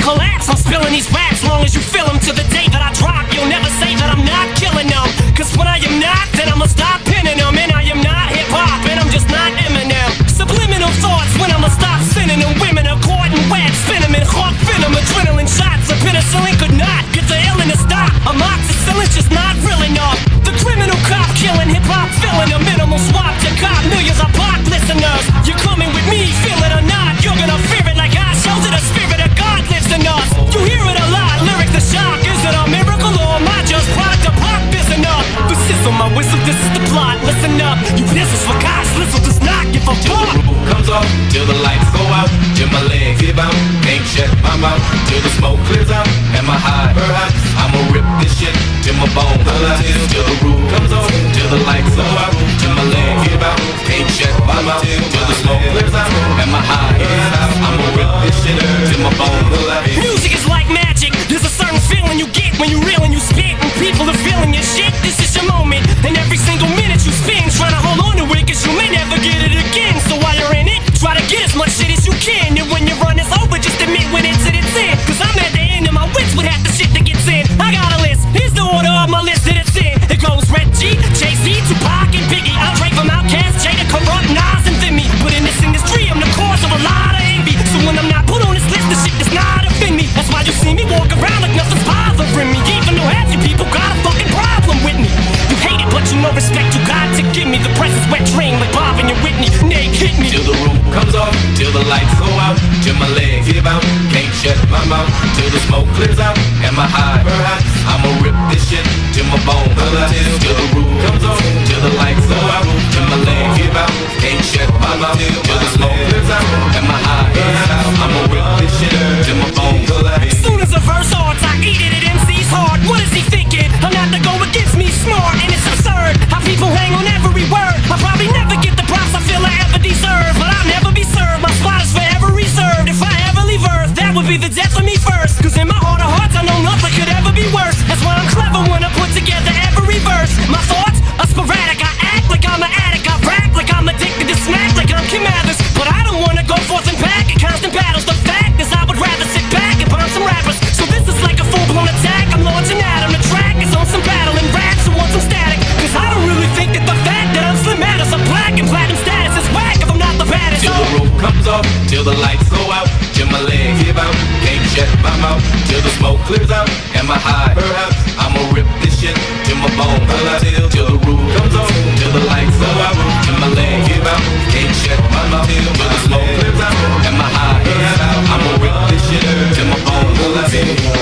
collapse. I'm spilling these raps long as you feel them. To the day that I drop, you'll never say that I'm not killing them. Cause when I am not, then I'ma stop pinning them. And I am not hip-hop, and I'm just not Eminem. Subliminal thoughts when I'ma stop sending them. Women are caught in web, spin them in hawk venom. Adrenaline shots, a penicillin could not get the illness stop. Amoxicillin's just not real enough. The criminal cop killing hip-hop, filling a minimal swap to cop millions of pop listeners. You're coming with me, feel it or not. You're gonna fear it like I showed you. The spirit of God lives in us. You hear it a lot, lyrics the shock. Is it a miracle or am I just product of pop? Listen up, this is on my whistle, this is the plot. Listen up, you business for God's listen does not give a fuck. Till the roof comes off, till the lights go out, till my legs give out, can't shut my mouth, till the smoke clears out, and my high, perhaps I'ma rip this shit till my bones collapse. Till the roof comes off, till the lights go out, till my legs give out, can't shut my mouth, till the smoke clears out, and my high, perhaps I'ma rip this shit till my bones collapse. Music is like magic. There's a certain feeling you get when you reel and you spit, and people are feeling your shit. This is your moment, and every single minute you spend trying to hold on to it, cause you may never get it again. So while you're in it, try to get as much shit as you can. And when your run is over, just admit when it's at its end. Cause I'm at the end of my wits with half the shit that gets in. I got a list, here's the order of my list that it's in. It goes Red G, Jay-Z, Tupac, and Biggie. I'll Drake from Outkast, Jada, Corrupt, Nas, and Vimy. But in this industry, I'm the cause of a lot of envy. So when I'm not put on this list, the shit does not offend me. That's why you see me walk around like nothing's bothering me. Even though half you people got a fucking problem with me. You hate it, but you know respect you got to give me. The press is wet dream like Bob and your Whitney. Nate, hit me. Till the roof comes off, till the lights go out, till my legs give out, can't shut my mouth, till the smoke clears out, and my high, perhaps I'ma rip this shit till my bones collapse. Till the roof comes off, till the lights go out, till my legs give out, can't shut my mouth, till the smoke clears out, and my high, perhaps I'ma rip this shit till my bones collapse. As soon as a verse starts, I eat it, it MC's hard. What is he thinking? I'm not to go against me, smart, and it's absurd how people hang on every word. I'll probably never get the props I feel I ever deserve, but I'll never be served. My spot is forever reserved. If I ever leave Earth, that would be the death of me first. Cause in my heart of hearts, I know nothing could ever be worse. That's why I'm clever when I put together every verse. My thoughts are sporadic. I act like I'm an addict. I rap like I'm addicted to smack, like I'm Kim Mathers. But I don't wanna go forth and back in constant battles. The fact is I would rather sit back and burn some rappers. So this is like a full-blown attack. I'm launching at him. The track is on some battle and raps who want some static. Cause I don't really think that the fact that I'm slim matters. I'm black and platinum status is whack if I'm not the baddest. Till the roof comes off, till the lights go out, till my legs give out, can't shut my mouth, till the smoke clears out, and my high, perhaps I'ma rip this shit till my bones collapse. Till the roof comes off, till the lights go out, till my legs give out, can't shut my mouth, till the smoke clears out, and my high, perhaps I'ma rip this shit till my bones collapse.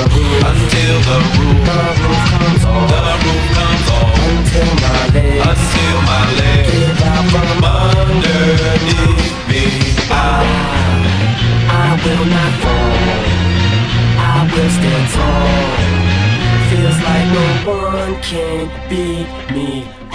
Until the roof comes off, until my legs give out from underneath me. I will not fall, I will stand tall. Feels like no one can beat me